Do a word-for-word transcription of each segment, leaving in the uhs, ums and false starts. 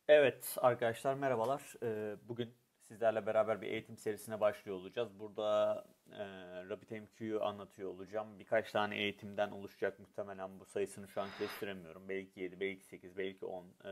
Evet arkadaşlar merhabalar. Ee, Bugün sizlerle beraber bir eğitim serisine başlıyor olacağız. Burada e, RabbitMQ'yu anlatıyor olacağım. Birkaç tane eğitimden oluşacak muhtemelen, bu sayısını şu an kestiremiyorum. Belki yedi, belki sekiz, belki on. Ee,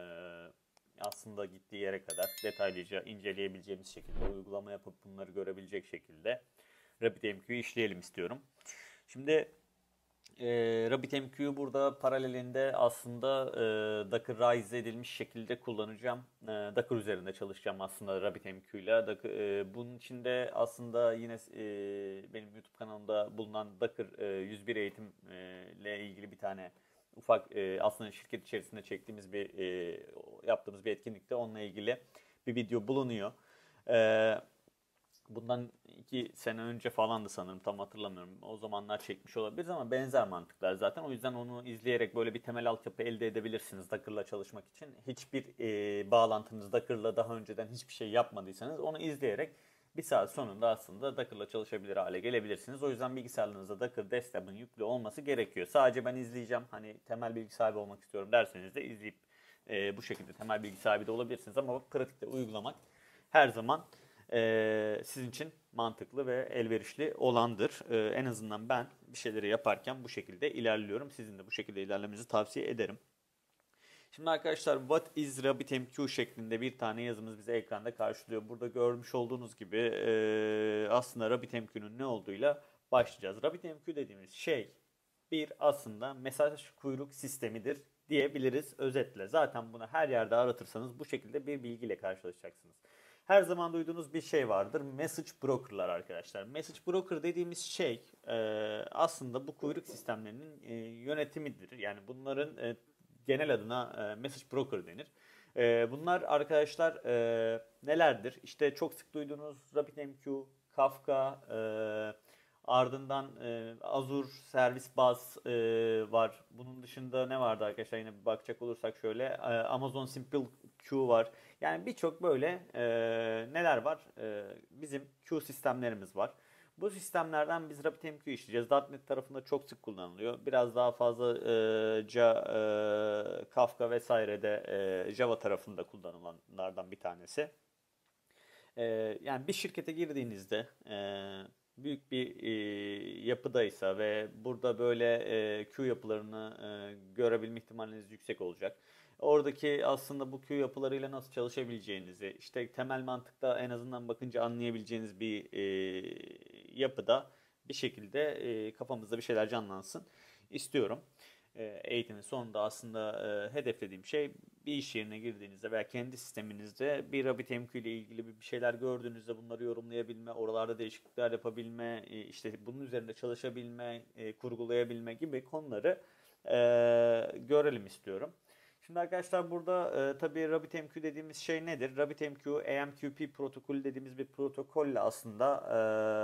aslında gittiği yere kadar detaylıca inceleyebileceğimiz şekilde, uygulama yapıp bunları görebilecek şekilde RabbitMQ'yu işleyelim istiyorum. Şimdi e, RabbitMQ'yu burada paralelinde aslında e, Dockerize edilmiş şekilde kullanacağım. E, Docker üzerinde çalışacağım aslında RabbitMQ ile. Docker, e, bunun içinde aslında yine e, benim YouTube kanalımda bulunan Docker e, yüz bir eğitim e, ile ilgili bir tane ufak, e, aslında şirket içerisinde çektiğimiz bir e, yaptığımız bir etkinlikte onunla ilgili bir video bulunuyor. E, Bundan iki sene önce falandı sanırım, tam hatırlamıyorum. O zamanlar çekmiş olabiliriz ama benzer mantıklar zaten. O yüzden onu izleyerek böyle bir temel altyapı elde edebilirsiniz Docker'la çalışmak için. Hiçbir e, bağlantınız Docker'la daha önceden hiçbir şey yapmadıysanız onu izleyerek bir saat sonunda aslında Docker'la çalışabilir hale gelebilirsiniz. O yüzden bilgisayarınızda Docker desktop'ın yüklü olması gerekiyor. Sadece ben izleyeceğim, hani temel bilgi sahibi olmak istiyorum derseniz de izleyip e, bu şekilde temel bilgi sahibi de olabilirsiniz. Ama pratikte uygulamak her zaman e, sizin için mantıklı ve elverişli olandır. E, en azından ben bir şeyleri yaparken bu şekilde ilerliyorum. Sizin de bu şekilde ilerlemenizi tavsiye ederim. Şimdi arkadaşlar, what is RabbitMQ şeklinde bir tane yazımız bize ekranda karşılıyor. Burada görmüş olduğunuz gibi e, aslında RabbitMQ'nun ne olduğuyla başlayacağız. RabbitMQ dediğimiz şey bir aslında mesaj kuyruk sistemidir diyebiliriz özetle. Zaten bunu her yerde aratırsanız bu şekilde bir bilgiyle karşılaşacaksınız. Her zaman duyduğunuz bir şey vardır. Message broker'lar arkadaşlar. Message broker dediğimiz şey e, aslında bu kuyruk sistemlerinin e, yönetimidir. Yani bunların e, genel adına e, message broker denir. E, bunlar arkadaşlar e, nelerdir? İşte çok sık duyduğunuz RabbitMQ, Kafka, e, ardından e, Azure Service Bus e, var. Bunun dışında ne vardı arkadaşlar? Yine bir bakacak olursak şöyle e, Amazon Simple Q var. Yani birçok böyle e, neler var? E, bizim Q sistemlerimiz var. Bu sistemlerden biz RabbitMQ işleyeceğiz. .nokta .NET tarafında çok sık kullanılıyor. Biraz daha fazla e, Ca, e, Kafka vesairede e, Java tarafında kullanılanlardan bir tanesi. E, Yani bir şirkete girdiğinizde e, büyük bir e, yapıdaysa ve burada böyle e, Q yapılarını e, görebilme ihtimaliniz yüksek olacak. Oradaki aslında bu Q yapılarıyla nasıl çalışabileceğinizi, işte temel mantıkta en azından bakınca anlayabileceğiniz bir e, yapıda bir şekilde e, kafamızda bir şeyler canlansın istiyorum. E, eğitimin sonunda aslında e, hedeflediğim şey, bir iş yerine girdiğinizde veya kendi sisteminizde bir RabbitMQ ile ilgili bir şeyler gördüğünüzde bunları yorumlayabilme, oralarda değişiklikler yapabilme, e, işte bunun üzerinde çalışabilme, e, kurgulayabilme gibi konuları e, görelim istiyorum. Şimdi arkadaşlar burada e, tabii RabbitMQ dediğimiz şey nedir? RabbitMQ, A M Q P protokolü dediğimiz bir protokolle aslında e,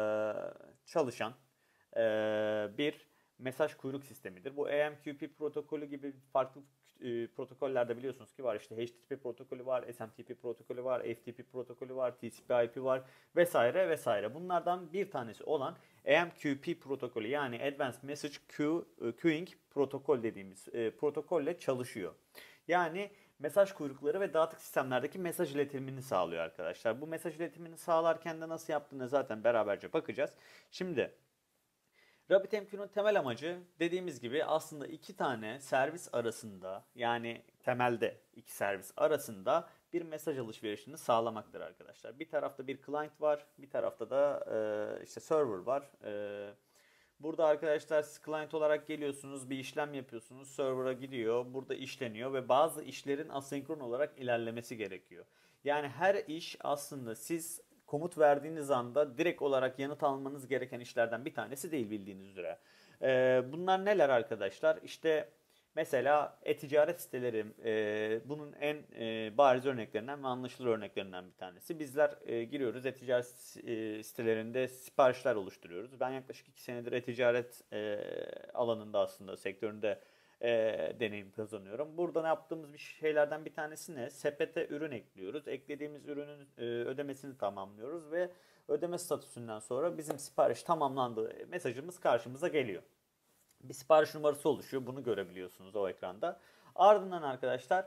çalışan e, bir mesaj kuyruk sistemidir. Bu A M Q P protokolü gibi farklı e, protokollerde biliyorsunuz ki var. İşte H T T P protokolü var, S M T P protokolü var, F T P protokolü var, T C P I P var vesaire vesaire. Bunlardan bir tanesi olan A M Q P protokolü, yani Advanced Message Queue, Queuing protokol dediğimiz e, protokolle çalışıyor. Yani mesaj kuyrukları ve dağıtık sistemlerdeki mesaj iletimini sağlıyor arkadaşlar. Bu mesaj iletimini sağlarken de nasıl yaptığını zaten beraberce bakacağız. Şimdi RabbitMQ'nun temel amacı, dediğimiz gibi, aslında iki tane servis arasında, yani temelde iki servis arasında bir mesaj alışverişini sağlamaktır arkadaşlar. Bir tarafta bir client var, bir tarafta da e, işte server var. E, burada arkadaşlar siz client olarak geliyorsunuz, bir işlem yapıyorsunuz, server'a gidiyor, burada işleniyor ve bazı işlerin asenkron olarak ilerlemesi gerekiyor. Yani her iş aslında siz komut verdiğiniz anda direkt olarak yanıt almanız gereken işlerden bir tanesi değil, bildiğiniz üzere. Ee, bunlar neler arkadaşlar? İşte mesela e-ticaret siteleri e, bunun en e, bariz örneklerinden ve anlaşılır örneklerinden bir tanesi. Bizler e, giriyoruz e-ticaret e, sitelerinde siparişler oluşturuyoruz. Ben yaklaşık iki senedir e-ticaret e, alanında, aslında sektöründe e, deneyim kazanıyorum. Burada ne yaptığımız bir şeylerden bir tanesi ne? Sepete ürün ekliyoruz. Eklediğimiz ürünün e, ödemesini tamamlıyoruz ve ödeme statüsünden sonra bizim sipariş tamamlandı mesajımız karşımıza geliyor. Bir sipariş numarası oluşuyor. Bunu görebiliyorsunuz o ekranda. Ardından arkadaşlar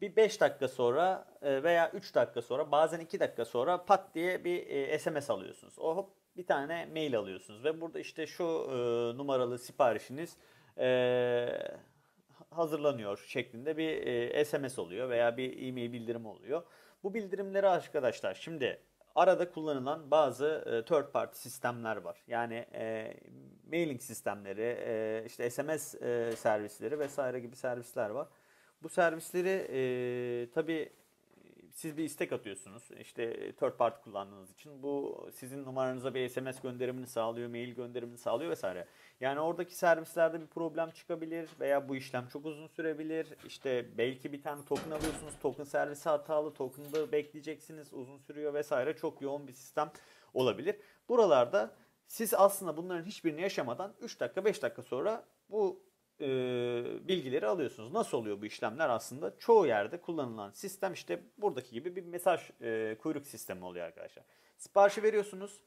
bir beş dakika sonra e, veya üç dakika sonra, bazen iki dakika sonra pat diye bir e, S M S alıyorsunuz. O hop bir tane mail alıyorsunuz ve burada işte şu e, numaralı siparişiniz e, hazırlanıyor şeklinde bir e, S M S oluyor veya bir e-mail bildirimi oluyor. Bu bildirimleri arkadaşlar, şimdi arada kullanılan bazı e, third party sistemler var. Yani e, mailing sistemleri, e, işte S M S e, servisleri vesaire gibi servisler var. Bu servisleri e, tabii siz bir istek atıyorsunuz. İşte third party kullandığınız için bu sizin numaranıza bir S M S gönderimini sağlıyor, mail gönderimini sağlıyor vesaire. Yani oradaki servislerde bir problem çıkabilir veya bu işlem çok uzun sürebilir. İşte belki bir tane token alıyorsunuz, token servisi hatalı, token'da bekleyeceksiniz, uzun sürüyor vesaire. Çok yoğun bir sistem olabilir. Buralarda siz aslında bunların hiçbirini yaşamadan üç dakika beş dakika sonra bu e, bilgileri alıyorsunuz. Nasıl oluyor bu işlemler aslında? Çoğu yerde kullanılan sistem işte buradaki gibi bir mesaj e, kuyruk sistemi oluyor arkadaşlar. Siparişi veriyorsunuz.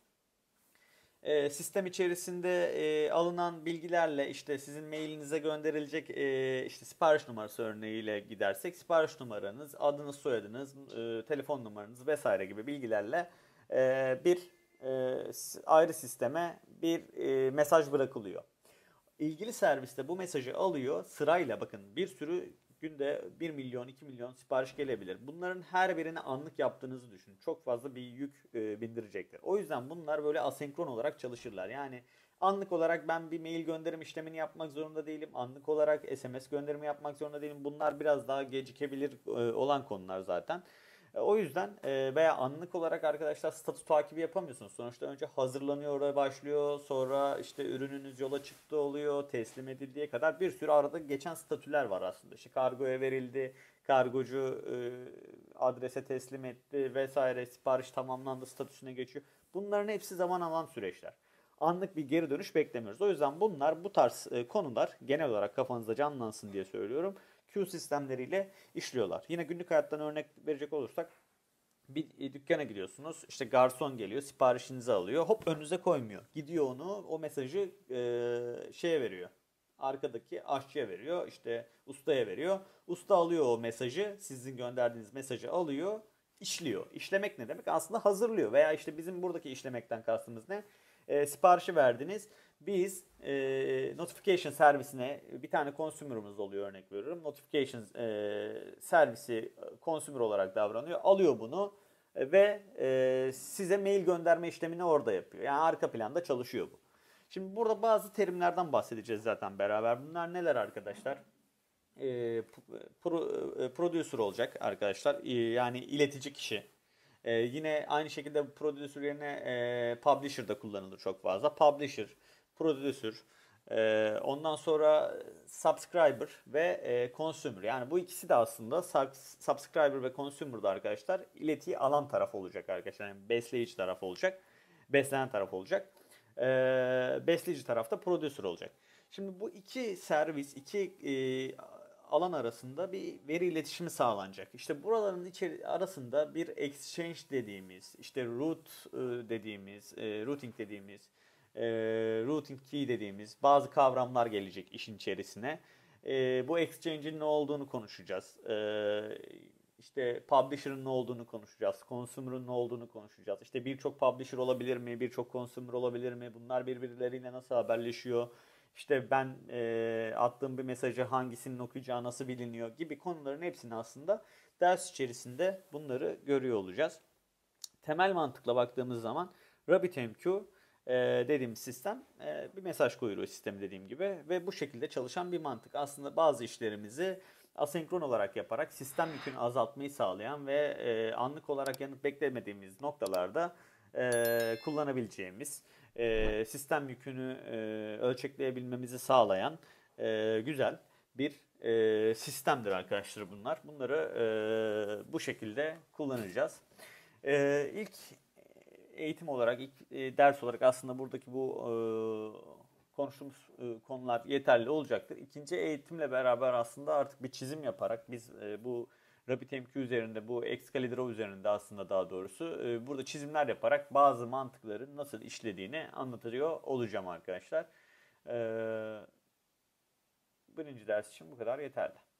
E, sistem içerisinde e, alınan bilgilerle işte sizin mailinize gönderilecek e, işte sipariş numarası örneğiyle gidersek sipariş numaranız, adınız, soyadınız, e, telefon numaranız vesaire gibi bilgilerle e, bir e, ayrı sisteme bir e, mesaj bırakılıyor. İlgili serviste bu mesajı alıyor sırayla, bakın bir sürü günde bir milyon iki milyon sipariş gelebilir. Bunların her birini anlık yaptığınızı düşünün. Çok fazla bir yük e, bindirecektir. O yüzden bunlar böyle asenkron olarak çalışırlar. Yani anlık olarak ben bir mail gönderim işlemini yapmak zorunda değilim. Anlık olarak S M S gönderimi yapmak zorunda değilim. Bunlar biraz daha gecikebilir e, olan konular zaten. E, O yüzden e, veya anlık olarak arkadaşlar statü takibi yapamıyorsunuz. Sonuçta önce hazırlanıyor, oraya başlıyor. Sonra işte ürününüz yola çıktı oluyor. Teslim edildiği kadar bir sürü arada geçen statüler var aslında. İşte kargoya verildi. Kargocu e, adrese teslim etti vesaire. Sipariş tamamlandı statüsüne geçiyor. Bunların hepsi zaman alan süreçler. Anlık bir geri dönüş beklemiyoruz. O yüzden bunlar, bu tarz e, konular genel olarak kafanızda canlansın diye söylüyorum. Queue sistemleriyle işliyorlar. Yine günlük hayattan örnek verecek olursak bir dükkana gidiyorsunuz. İşte garson geliyor, siparişinizi alıyor. Hop önünüze koymuyor. Gidiyor onu, o mesajı e, şeye veriyor. Arkadaki aşçıya veriyor, işte ustaya veriyor. Usta alıyor o mesajı, sizin gönderdiğiniz mesajı alıyor, işliyor. İşlemek ne demek? Aslında hazırlıyor. Veya işte bizim buradaki işlemekten kastımız ne? E, siparişi verdiniz. Biz e, notification servisine bir tane consumer'ımız oluyor, örnek veriyorum. Notification e, servisi consumer olarak davranıyor. Alıyor bunu e, ve e, size mail gönderme işlemini orada yapıyor. Yani arka planda çalışıyor bu. Şimdi burada bazı terimlerden bahsedeceğiz zaten beraber. Bunlar neler arkadaşlar? E, pro, e, producer olacak arkadaşlar. E, yani iletici kişi. Ee, yine aynı şekilde producer yerine e, publisher da kullanılır çok fazla. Publisher, producer, e, ondan sonra subscriber ve e, consumer. Yani bu ikisi de aslında subscriber ve consumer'da arkadaşlar iletiyi alan taraf olacak arkadaşlar. Yani besleyici taraf olacak. Beslenen taraf olacak. E, besleyici tarafta producer olacak. Şimdi bu iki servis, iki e, alan arasında bir veri iletişimi sağlanacak. İşte buraların içeri arasında bir exchange dediğimiz, işte root e, dediğimiz, e, routing dediğimiz, e, routing key dediğimiz bazı kavramlar gelecek işin içerisine. E, bu exchange'in ne olduğunu konuşacağız. E, işte publisher'ın ne olduğunu konuşacağız. Consumer'ın ne olduğunu konuşacağız. İşte birçok publisher olabilir mi? Birçok consumer olabilir mi? Bunlar birbirleriyle nasıl haberleşiyor? İşte ben e, attığım bir mesajı hangisinin okuyacağı nasıl biliniyor gibi konuların hepsini aslında ders içerisinde bunları görüyor olacağız. Temel mantıkla baktığımız zaman RabbitMQ e, dediğimiz sistem e, bir mesaj kuyruğu sistemi dediğim gibi ve bu şekilde çalışan bir mantık. Aslında bazı işlerimizi asenkron olarak yaparak sistem yükünü azaltmayı sağlayan ve e, anlık olarak yanıt beklemediğimiz noktalarda e, kullanabileceğimiz, e, sistem yükünü e, ölçekleyebilmemizi sağlayan e, güzel bir e, sistemdir arkadaşlar bunlar. Bunları e, bu şekilde kullanacağız. E, ilk eğitim olarak, ilk e, ders olarak aslında buradaki bu e, konuştuğumuz e, konular yeterli olacaktır. İkinci eğitimle beraber aslında artık bir çizim yaparak biz e, bu RabbitMQ üzerinde, bu Excalibur üzerinde aslında daha doğrusu e, burada çizimler yaparak bazı mantıkların nasıl işlediğini anlatıyor olacağım arkadaşlar. E, birinci ders için bu kadar yeterli.